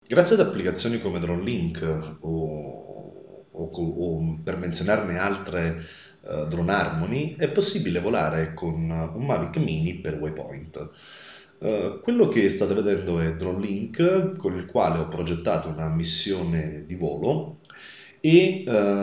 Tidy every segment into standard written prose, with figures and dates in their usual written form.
Grazie ad applicazioni come DroneLink o per menzionarne altre, Drone Harmony, è possibile volare con un Mavic Mini per waypoint. Quello che state vedendo è DroneLink, con il quale ho progettato una missione di volo e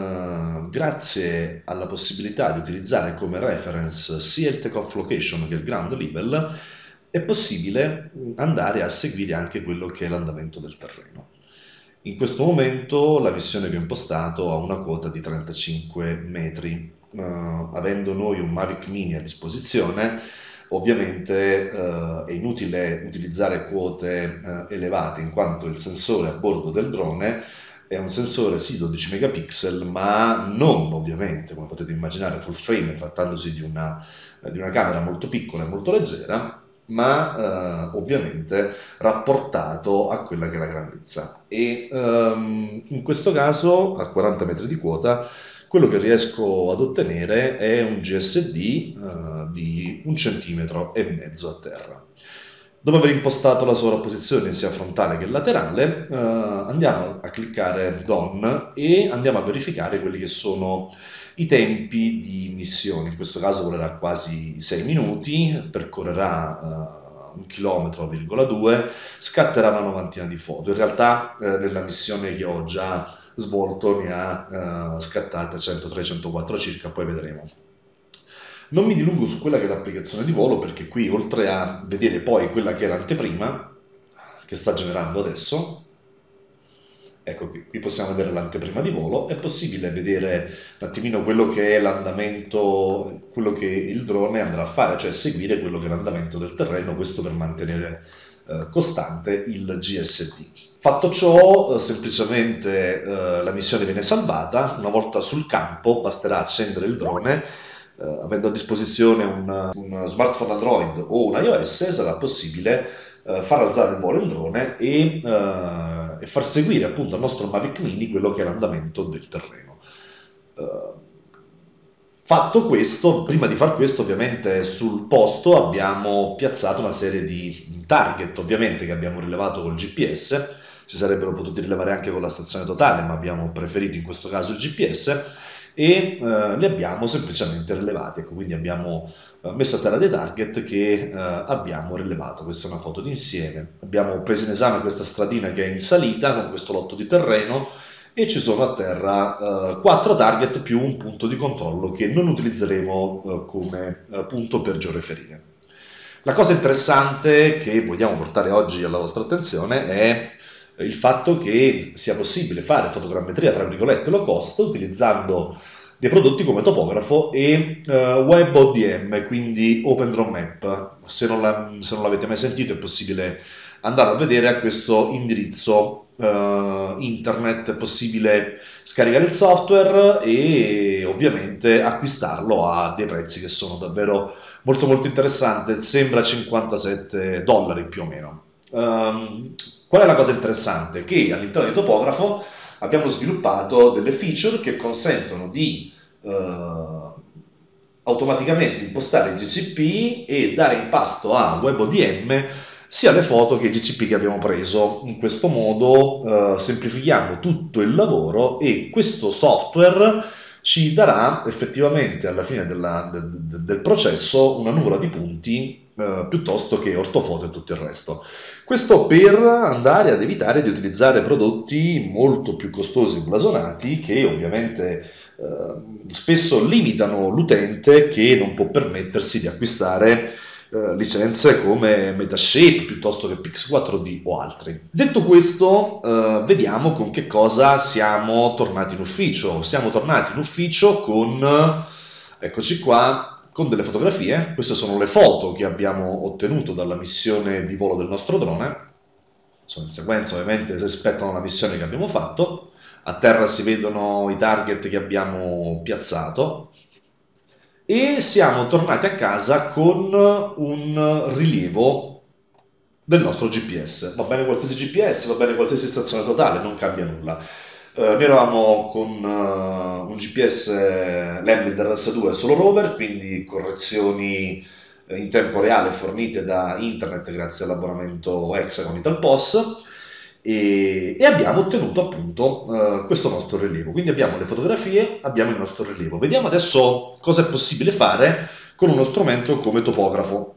grazie alla possibilità di utilizzare come reference sia il takeoff location che il ground level, è possibile andare a seguire anche quello che è l'andamento del terreno. In questo momento la missione che ho impostato ha una quota di 35 metri. Avendo noi un Mavic Mini a disposizione, ovviamente è inutile utilizzare quote elevate, in quanto il sensore a bordo del drone è un sensore sì 12 megapixel, ma non ovviamente, come potete immaginare, full frame, trattandosi di una camera molto piccola e molto leggera, ma ovviamente rapportato a quella che è la grandezza. E in questo caso, a 40 metri di quota, quello che riesco ad ottenere è un GSD di 1,5 cm a terra. Dopo aver impostato la sovrapposizione sia frontale che laterale, andiamo a cliccare Done e andiamo a verificare quelli che sono i tempi di missione. In questo caso volerà quasi 6 minuti, percorrerà 1,2 km, scatterà una novantina di foto. In realtà nella missione che ho già svolto ne ha scattate 103-104 circa, poi vedremo. Non mi dilungo su quella che è l'applicazione di volo perché qui, oltre a vedere poi quella che è l'anteprima che sta generando adesso, ecco qui possiamo vedere l'anteprima di volo, è possibile vedere un attimino quello che è l'andamento, quello che il drone andrà a fare, cioè seguire quello che è l'andamento del terreno, questo per mantenere costante il GSD. Fatto ciò, semplicemente la missione viene salvata, una volta sul campo basterà accendere il drone, avendo a disposizione un smartphone Android o un iOS sarà possibile far alzare il volo in drone e far seguire appunto al nostro Mavic Mini quello che è l'andamento del terreno. Eh, Fatto questo, prima di far questo, ovviamente sul posto abbiamo piazzato una serie di target, ovviamente che abbiamo rilevato col GPS, si sarebbero potuti rilevare anche con la stazione totale, ma abbiamo preferito in questo caso il GPS e li abbiamo semplicemente rilevati. Ecco, quindi abbiamo messo a terra dei target che abbiamo rilevato. Questa è una foto d'insieme. Abbiamo preso in esame questa stradina che è in salita con questo lotto di terreno e ci sono a terra 4 target più un punto di controllo che non utilizzeremo come punto per georeferire. La cosa interessante che vogliamo portare oggi alla vostra attenzione è il fatto che sia possibile fare fotogrammetria tra virgolette low cost utilizzando dei prodotti come topografo e WebODM, quindi OpenDroneMap. Se non l'avete mai sentito è possibile andarlo a vedere a questo indirizzo internet, è possibile scaricare il software e ovviamente acquistarlo a dei prezzi che sono davvero molto molto interessanti, sembra 57 dollari più o meno. Qual è la cosa interessante? Che all'interno di Topografo abbiamo sviluppato delle feature che consentono di automaticamente impostare il GCP e dare in pasto a WebODM sia le foto che i GCP che abbiamo preso. In questo modo semplifichiamo tutto il lavoro e questo software ci darà effettivamente alla fine del processo una nuvola di punti piuttosto che ortofoto e tutto il resto. Questo per andare ad evitare di utilizzare prodotti molto più costosi e blasonati che ovviamente spesso limitano l'utente che non può permettersi di acquistare licenze come Metashape piuttosto che Pix4D o altri. Detto questo, vediamo con che cosa siamo tornati in ufficio. Siamo tornati in ufficio con, eccoci qua, con delle fotografie. Queste sono le foto che abbiamo ottenuto dalla missione di volo del nostro drone. Sono in sequenza ovviamente rispetto alla missione che abbiamo fatto. A terra si vedono i target che abbiamo piazzato e siamo tornati a casa con un rilievo del nostro GPS. Va bene qualsiasi GPS, va bene qualsiasi stazione totale, non cambia nulla. Noi eravamo con un GPS Lemlid RS2 solo rover, quindi correzioni in tempo reale fornite da internet grazie all'abbonamento Hexagon Italpos e abbiamo ottenuto appunto questo nostro rilievo. Quindi abbiamo le fotografie, abbiamo il nostro rilievo. Vediamo adesso cosa è possibile fare con uno strumento come topografo.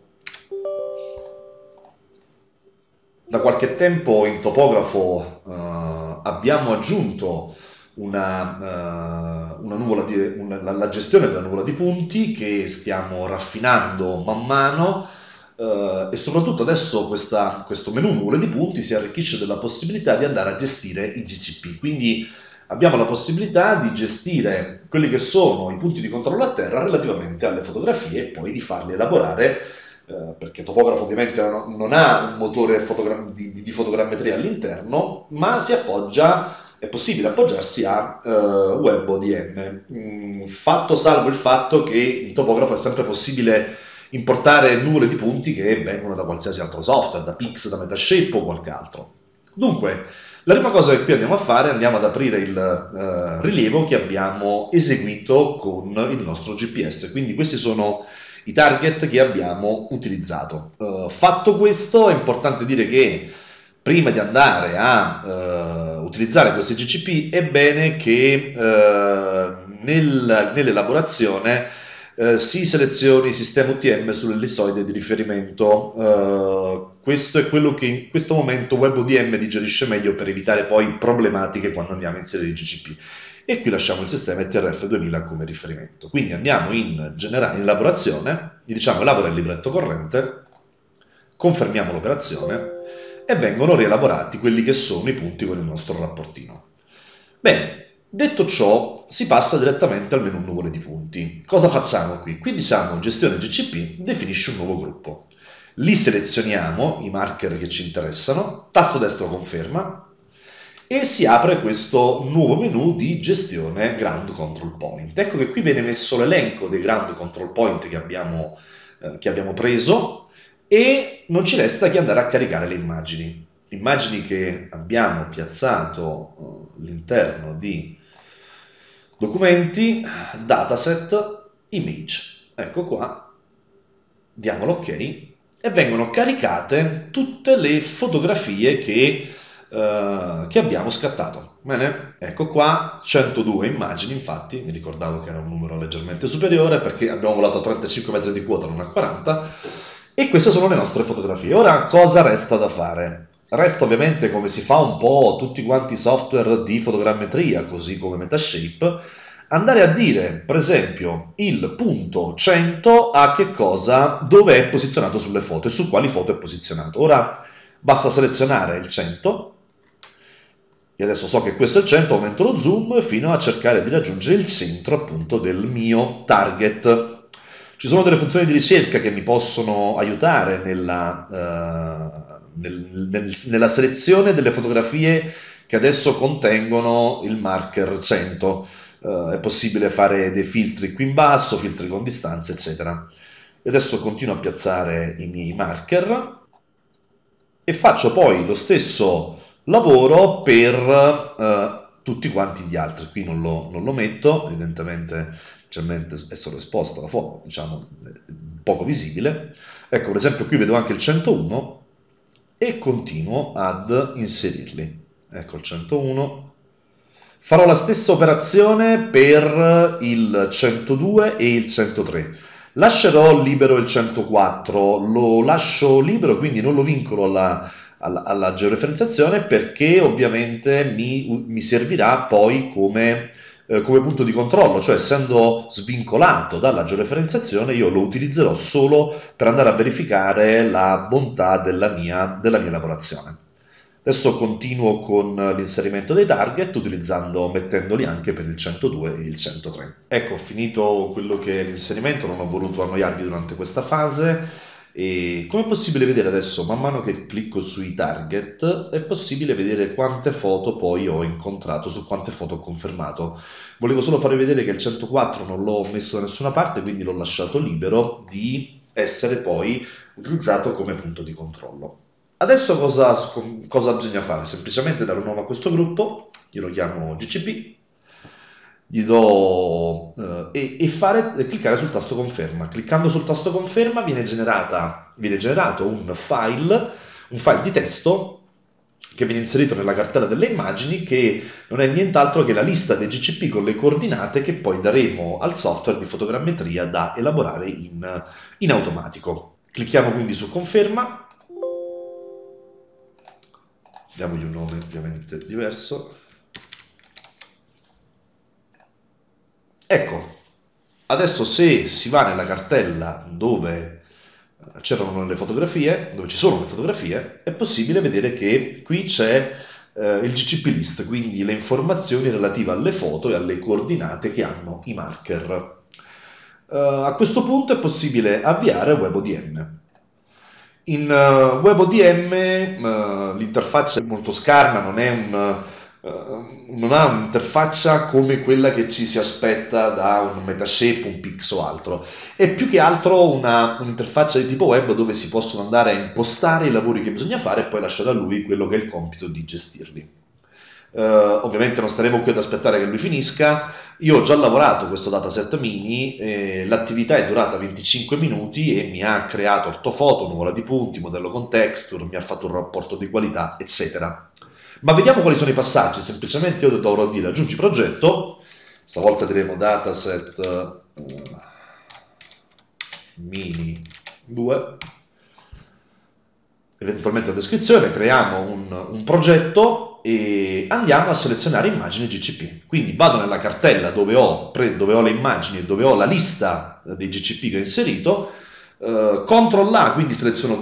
Da qualche tempo in topografo abbiamo aggiunto la gestione della nuvola di punti che stiamo raffinando man mano, e soprattutto adesso questo menu nuvole di punti si arricchisce della possibilità di andare a gestire i GCP. Quindi abbiamo la possibilità di gestire quelli che sono i punti di controllo a terra relativamente alle fotografie e poi di farli elaborare, perché Topografo ovviamente non ha un motore di fotogrammetria all'interno, ma è possibile appoggiarsi a WebODM. Fatto salvo il fatto che in Topografo è sempre possibile importare nuvole di punti che vengono da qualsiasi altro software, da Pix, da Metashape o qualche altro. Dunque, la prima cosa che qui andiamo a fare, andiamo ad aprire il rilievo che abbiamo eseguito con il nostro GPS. Quindi questi sono i target che abbiamo utilizzato. Fatto questo, è importante dire che prima di andare a utilizzare questi GCP è bene che nell'elaborazione si selezioni il sistema UTM sull'ellissoide di riferimento. Questo è quello che in questo momento WebODM digerisce meglio per evitare poi problematiche quando andiamo a inserire il GCP. E qui lasciamo il sistema ETRF 2000 come riferimento. Quindi andiamo in elaborazione, gli diciamo elabora il libretto corrente, confermiamo l'operazione e vengono rielaborati quelli che sono i punti con il nostro rapportino. Bene, detto ciò, si passa direttamente al menu nuvole di punti. Cosa facciamo qui? Qui diciamo gestione GCP, definisci un nuovo gruppo. Li selezioniamo, i marker che ci interessano, tasto destro conferma, e si apre questo nuovo menu di gestione Ground Control Point. Ecco che qui viene messo l'elenco dei Ground Control Point che abbiamo preso e non ci resta che andare a caricare le immagini. Immagini che abbiamo piazzato all'interno di documenti, dataset, image. Ecco qua, diamo l'ok e vengono caricate tutte le fotografie che abbiamo scattato. Bene? Ecco qua, 102 immagini, infatti, mi ricordavo che era un numero leggermente superiore perché abbiamo volato a 35 metri di quota, non a 40, e queste sono le nostre fotografie. Ora cosa resta da fare? Resta ovviamente, come si fa un po' tutti quanti i software di fotogrammetria, così come Metashape, andare a dire, per esempio, il punto 100 a che cosa, dove è posizionato sulle foto e su quali foto è posizionato. Ora basta selezionare il 100, e adesso so che questo è il 100, aumento lo zoom fino a cercare di raggiungere il centro appunto del mio target. Ci sono delle funzioni di ricerca che mi possono aiutare nella selezione delle fotografie che adesso contengono il marker 100. È possibile fare dei filtri qui in basso, filtri con distanza, eccetera. E adesso continuo a piazzare i miei marker e faccio poi lo stesso lavoro per tutti quanti gli altri. Qui non lo metto, evidentemente è solo esposta la foto, diciamo, poco visibile. Ecco, per esempio qui vedo anche il 101 e continuo ad inserirli. Ecco il 101. Farò la stessa operazione per il 102 e il 103. Lascerò libero il 104, lo lascio libero, quindi non lo vincolo alla georeferenziazione perché ovviamente mi servirà poi come punto di controllo, cioè essendo svincolato dalla georeferenziazione io lo utilizzerò solo per andare a verificare la bontà della mia elaborazione. Adesso continuo con l'inserimento dei target mettendoli anche per il 102 e il 103. Ecco, ho finito quello che è l'inserimento, non ho voluto annoiarvi durante questa fase. E come è possibile vedere adesso, man mano che clicco sui target, è possibile vedere quante foto poi ho incontrato, su quante foto ho confermato. Volevo solo farvi vedere che il 104 non l'ho messo da nessuna parte, quindi l'ho lasciato libero di essere poi utilizzato come punto di controllo. Adesso cosa bisogna fare? Semplicemente dare un nome a questo gruppo, io lo chiamo GCP, gli do e cliccare sul tasto conferma. Cliccando sul tasto conferma viene generato un file di testo che viene inserito nella cartella delle immagini, che non è nient'altro che la lista dei GCP con le coordinate che poi daremo al software di fotogrammetria da elaborare in automatico. Clicchiamo quindi su conferma, diamogli un nome ovviamente diverso. Ecco, adesso se si va nella cartella dove c'erano le fotografie, dove ci sono le fotografie, è possibile vedere che qui c'è il GCP list, quindi le informazioni relative alle foto e alle coordinate che hanno i marker. A questo punto è possibile avviare WebODM. In WebODM l'interfaccia è molto scarna, non ha un'interfaccia come quella che ci si aspetta da un Metashape, un Pix o altro. È più che altro un'interfaccia di tipo web dove si possono andare a impostare i lavori che bisogna fare e poi lasciare a lui quello che è il compito di gestirli. Ovviamente non staremo qui ad aspettare che lui finisca. Io ho già lavorato questo dataset mini, l'attività è durata 25 minuti e mi ha creato ortofoto, nuvola di punti, modello con texture, mi ha fatto un rapporto di qualità, eccetera. Ma vediamo quali sono i passaggi. Semplicemente io dovrò dire aggiungi progetto, stavolta diremo dataset mini 2, eventualmente la descrizione, creiamo un progetto e andiamo a selezionare immagini GCP. Quindi vado nella cartella dove ho le immagini e dove ho la lista dei GCP che ho inserito, CTRL A, quindi seleziono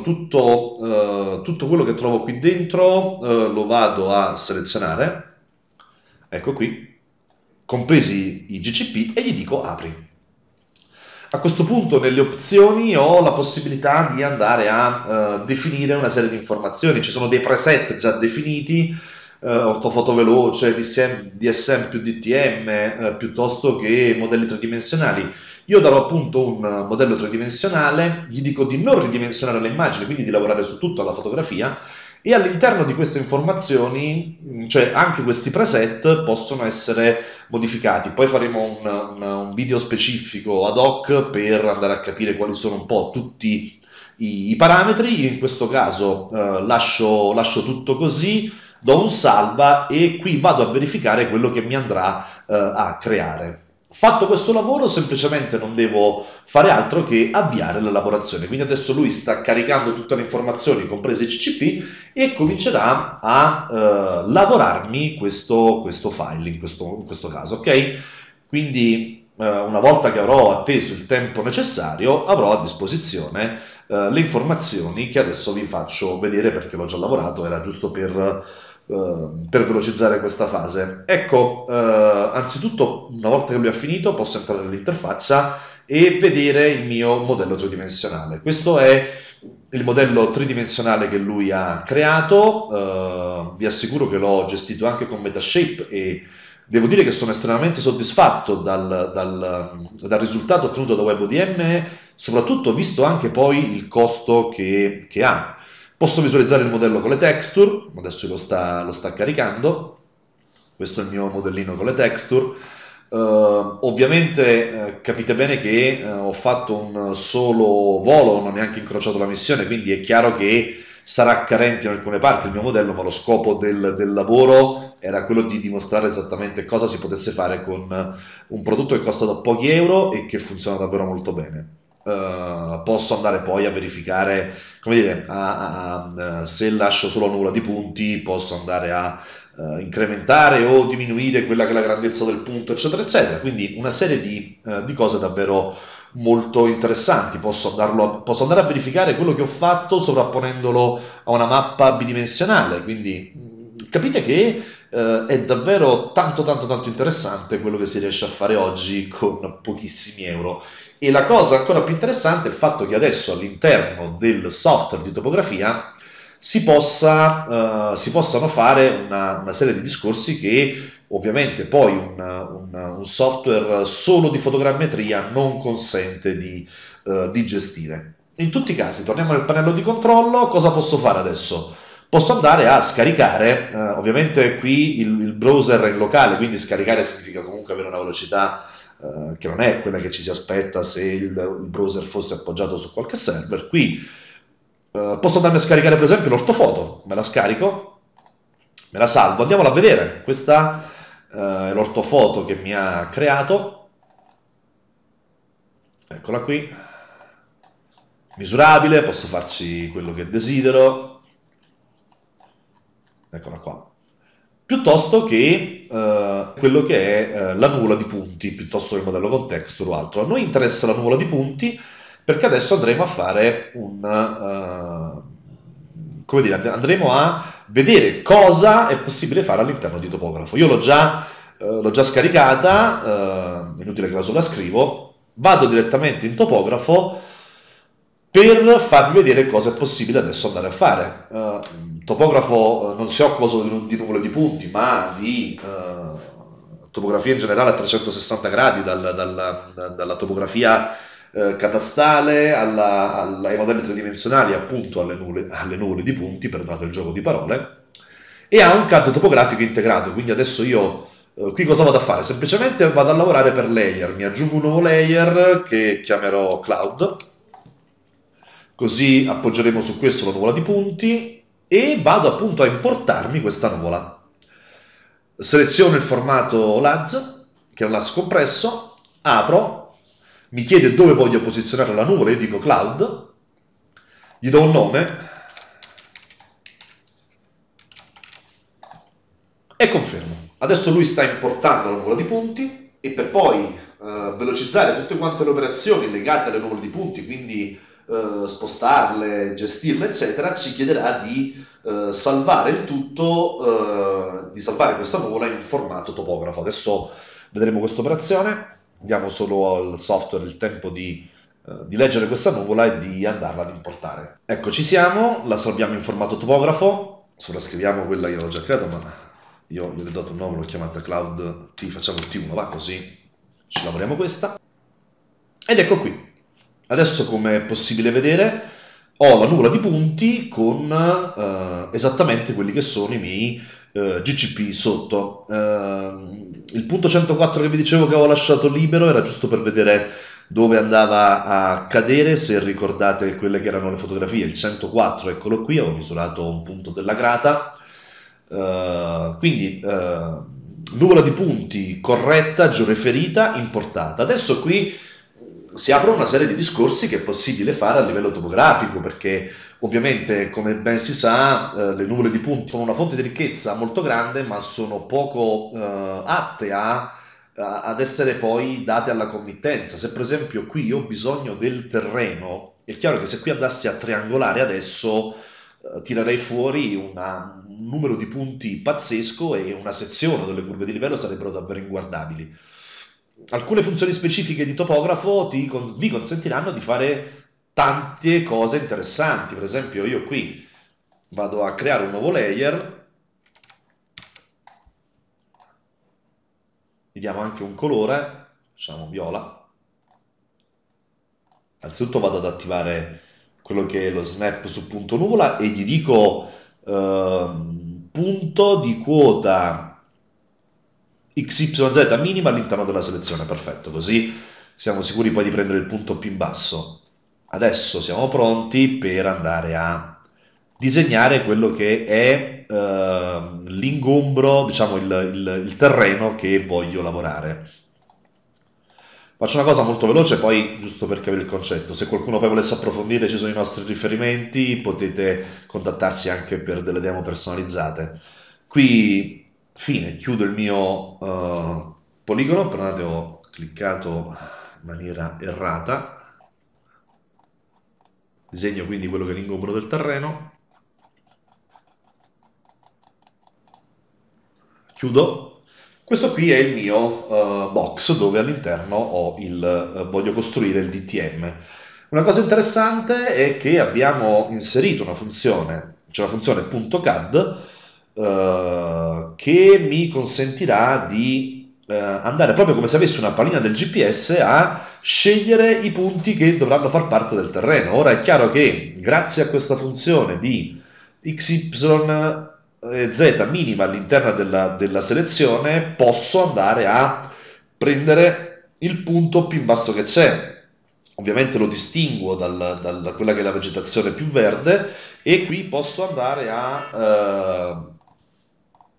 tutto quello che trovo qui dentro, lo vado a selezionare, ecco qui, compresi i GCP, e gli dico apri. A questo punto nelle opzioni ho la possibilità di andare a definire una serie di informazioni, ci sono dei preset già definiti, ortofoto veloce, DSM più DTM, piuttosto che modelli tridimensionali. Io darò appunto un modello tridimensionale, gli dico di non ridimensionare le immagini, quindi di lavorare su tutta la fotografia, e all'interno di queste informazioni, cioè anche questi preset, possono essere modificati. Poi faremo un video specifico ad hoc per andare a capire quali sono un po' tutti i parametri. In questo caso lascio tutto così, do un salva e qui vado a verificare quello che mi andrà a creare. Fatto questo lavoro, semplicemente non devo fare altro che avviare l'elaborazione. Quindi adesso lui sta caricando tutte le informazioni, comprese i CCP, e comincerà a lavorarmi questo file in questo caso, ok? Quindi una volta che avrò atteso il tempo necessario, avrò a disposizione le informazioni che adesso vi faccio vedere perché l'ho già lavorato, era giusto per velocizzare questa fase. Ecco, anzitutto una volta che lui ha finito posso entrare nell'interfaccia e vedere il mio modello tridimensionale. Questo è il modello tridimensionale che lui ha creato, vi assicuro che l'ho gestito anche con Metashape e devo dire che sono estremamente soddisfatto dal risultato ottenuto da WebODM, soprattutto visto anche poi il costo che ha. Posso visualizzare il modello con le texture, adesso lo sta caricando, questo è il mio modellino con le texture. Ovviamente capite bene che ho fatto un solo volo, non ho neanche incrociato la missione, quindi è chiaro che sarà carente in alcune parti il mio modello, ma lo scopo del lavoro era quello di dimostrare esattamente cosa si potesse fare con un prodotto che costa da pochi euro e che funziona davvero molto bene. Posso andare poi a verificare, come dire, se lascio solo nuvola di punti, posso andare a incrementare o diminuire quella che è la grandezza del punto, eccetera, eccetera. Quindi una serie di cose davvero molto interessanti. Posso andare a verificare quello che ho fatto sovrapponendolo a una mappa bidimensionale. Quindi capite che è davvero tanto interessante quello che si riesce a fare oggi con pochissimi euro. E la cosa ancora più interessante è il fatto che adesso all'interno del software di topografia si possano fare una serie di discorsi che ovviamente poi un software solo di fotogrammetria non consente di gestire. In tutti i casi, torniamo nel pannello di controllo, cosa posso fare adesso? Posso andare a scaricare, ovviamente qui il browser è in locale, quindi scaricare significa comunque avere una velocità che non è quella che ci si aspetta se il browser fosse appoggiato su qualche server. Qui posso andarmi a scaricare per esempio l'ortofoto, me la scarico, Me la salvo, andiamola a vedere. Questa è l'ortofoto che mi ha creato. Eccola qui. Misurabile, posso farci quello che desidero. Eccola qua. Piuttosto che quello che è la nuvola di punti, piuttosto che il modello con texture o altro. A noi interessa la nuvola di punti perché adesso andremo a fare come dire, andremo a vedere cosa è possibile fare all'interno di Topografo. Io l'ho già scaricata, inutile che la sovrascrivo, vado direttamente in Topografo per farvi vedere cosa è possibile adesso andare a fare. Topografo non si occupa solo di nuvole di punti, ma di topografia in generale a 360 gradi, dalla topografia catastale ai modelli tridimensionali, appunto alle nuvole di punti, perdonate il gioco di parole, e ha un CAD topografico integrato. Quindi adesso io qui cosa vado a fare? Semplicemente vado a lavorare per layer, mi aggiungo un nuovo layer che chiamerò Cloud, così appoggeremo su questo la nuvola di punti e vado appunto a importarmi questa nuvola. Seleziono il formato LAZ, che è un LAZ compresso, apro, mi chiede dove voglio posizionare la nuvola, io dico Cloud, gli do un nome e confermo. Adesso lui sta importando la nuvola di punti e per poi velocizzare tutte quante le operazioni legate alle nuvole di punti, quindi spostarle, gestirle, eccetera, ci chiederà di salvare il tutto, di salvare questa nuvola in formato topografo. Adesso vedremo questa operazione, diamo solo al software il tempo di leggere questa nuvola e di andarla ad importare. Ecco, ci siamo, la salviamo in formato topografo, sovrascriviamo quella che avevo già creato, ma io gli ho dato un nome, l'ho chiamata Cloud T, facciamo il T1, va così, ci lavoriamo questa. Ed ecco qui. Adesso, come è possibile vedere, ho la nuvola di punti con esattamente quelli che sono i miei GCP sotto. Il punto 104 che vi dicevo che avevo lasciato libero era giusto per vedere dove andava a cadere, se ricordate quelle che erano le fotografie. Il 104, eccolo qui, avevo misurato un punto della grata. Quindi nuvola di punti corretta, georeferita, importata. Adesso qui si apre una serie di discorsi che è possibile fare a livello topografico, perché ovviamente, come ben si sa, le nuvole di punti sono una fonte di ricchezza molto grande, ma sono poco atte ad essere poi date alla committenza. Se per esempio qui io ho bisogno del terreno, è chiaro che se qui andassi a triangolare adesso tirerei fuori un numero di punti pazzesco e una sezione delle curve di livello sarebbero davvero inguardabili. Alcune funzioni specifiche di topografo vi consentiranno di fare tante cose interessanti. Per esempio io qui vado a creare un nuovo layer, gli diamo anche un colore, facciamo viola. Anzitutto vado ad attivare quello che è lo snap su punto nuvola e gli dico punto di quota XYZ minima all'interno della selezione. Perfetto, così siamo sicuri poi di prendere il punto più in basso. Adesso siamo pronti per andare a disegnare quello che è l'ingombro, diciamo il terreno che voglio lavorare. Faccio una cosa molto veloce, poi giusto per capire il concetto. Se qualcuno poi volesse approfondire, ci sono i nostri riferimenti, potete contattarci anche per delle demo personalizzate. Qui, fine, chiudo il mio poligono, perdonate, ho cliccato in maniera errata. Disegno quindi quello che è l'ingombro del terreno. Chiudo. Questo qui è il mio box dove all'interno voglio costruire il DTM. Una cosa interessante è che abbiamo inserito una funzione, cioè la funzione .cad, che mi consentirà di andare proprio come se avessi una pallina del GPS a scegliere i punti che dovranno far parte del terreno. Ora è chiaro che grazie a questa funzione di XY Z minima all'interno della selezione posso andare a prendere il punto più in basso che c'è. Ovviamente lo distinguo da quella che è la vegetazione più verde e qui posso andare a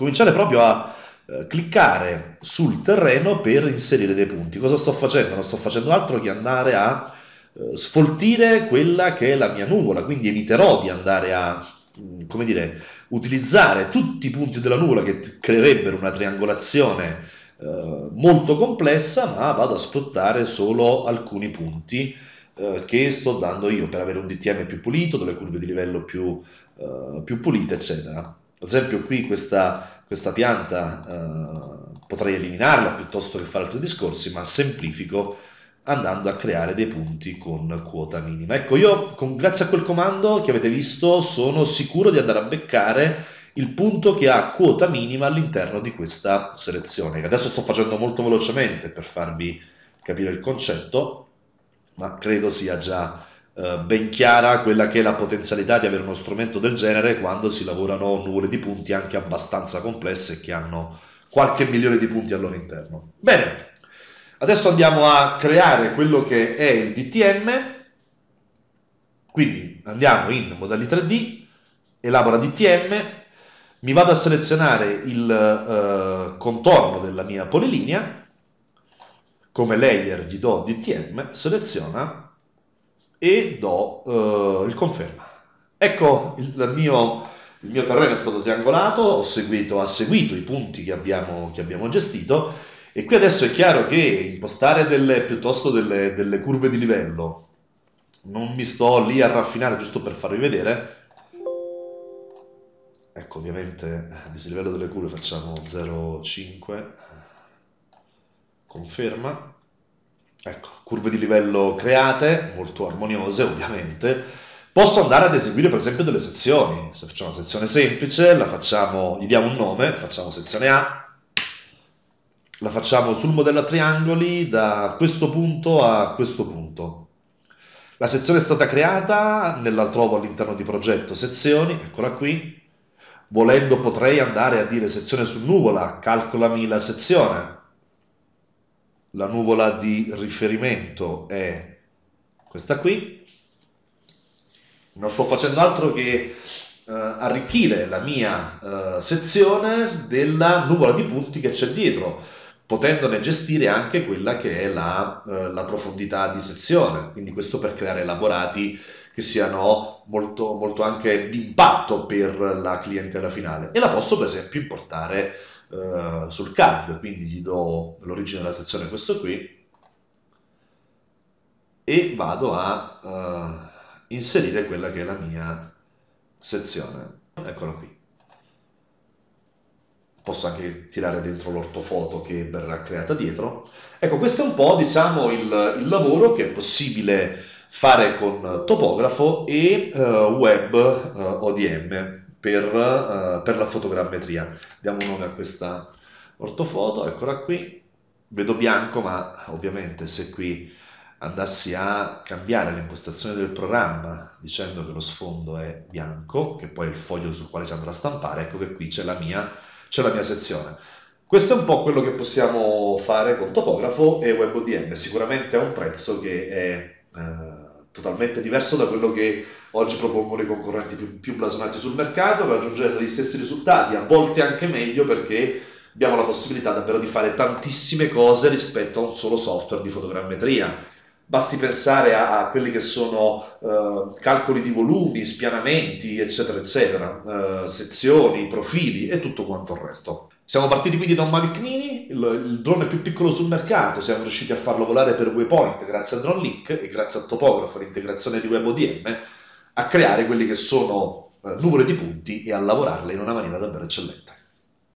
cominciare proprio a cliccare sul terreno per inserire dei punti. Cosa sto facendo? Non sto facendo altro che andare a sfoltire quella che è la mia nuvola, quindi eviterò di andare a, come dire, utilizzare tutti i punti della nuvola che creerebbero una triangolazione molto complessa, ma vado a sfruttare solo alcuni punti che sto dando io per avere un DTM più pulito, delle curve di livello più pulite, eccetera. Ad esempio qui questa pianta potrei eliminarla piuttosto che fare altri discorsi, ma semplifico andando a creare dei punti con quota minima. Ecco, io grazie a quel comando che avete visto sono sicuro di andare a beccare il punto che ha quota minima all'interno di questa selezione, che adesso sto facendo molto velocemente per farvi capire il concetto, ma credo sia già ben chiara quella che è la potenzialità di avere uno strumento del genere quando si lavorano nuvole di punti anche abbastanza complesse che hanno qualche milione di punti al loro interno. Bene, adesso andiamo a creare quello che è il DTM, quindi andiamo in modalità 3D, elabora DTM, mi vado a selezionare il contorno della mia polilinea, come layer gli do DTM, seleziona e do il conferma. Ecco il mio terreno è stato triangolato, ha seguito i punti che abbiamo gestito e qui adesso è chiaro che impostare piuttosto delle curve di livello, non mi sto lì a raffinare giusto per farvi vedere. Ecco, ovviamente il dislivello delle curve facciamo 0,5, conferma. Ecco, curve di livello create, molto armoniose ovviamente. Posso andare ad eseguire per esempio delle sezioni. Se facciamo una sezione semplice, gli diamo un nome, facciamo sezione A, la facciamo sul modello a triangoli da questo punto a questo punto. La sezione è stata creata, la trovo all'interno di progetto sezioni, eccola qui. Volendo potrei andare a dire sezione su nuvola, calcolami la sezione. La nuvola di riferimento è questa qui. Non sto facendo altro che arricchire la mia sezione della nuvola di punti che c'è dietro, potendone gestire anche quella che è la profondità di sezione. Quindi questo per creare elaborati che siano molto, molto anche d'impatto per la clientela finale. E la posso per esempio importare sul CAD, quindi gli do l'origine della sezione, questo qui, e vado a inserire quella che è la mia sezione. Eccola qui. Posso anche tirare dentro l'ortofoto che verrà creata dietro. Ecco, questo è un po', diciamo, il lavoro che è possibile fare con topografo e web ODM per la fotogrammetria. Diamo un nome a questa ortofoto, eccola qui. Vedo bianco, ma ovviamente se qui andassi a cambiare l'impostazione del programma dicendo che lo sfondo è bianco, che poi è il foglio sul quale si andrà a stampare, ecco che qui c'è la mia sezione. Questo è un po' quello che possiamo fare con topografo e WebODM. Sicuramente ha un prezzo che è totalmente diverso da quello che oggi propongono i concorrenti più blasonati sul mercato, raggiungendo gli stessi risultati, a volte anche meglio, perché abbiamo la possibilità davvero di fare tantissime cose rispetto a un solo software di fotogrammetria. Basti pensare a quelli che sono calcoli di volumi, spianamenti, eccetera, eccetera, sezioni, profili e tutto quanto il resto. Siamo partiti quindi da un Mavic Mini, il drone più piccolo sul mercato, siamo riusciti a farlo volare per Waypoint grazie a DroneLink e grazie al topografo e all'integrazione di WebODM a creare quelli che sono nuvole di punti e a lavorarle in una maniera davvero eccellente.